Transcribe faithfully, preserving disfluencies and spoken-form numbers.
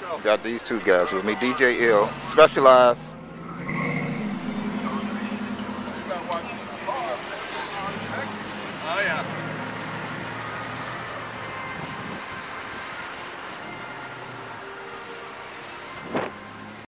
Got these two guys with me, D J Ill, Specialized,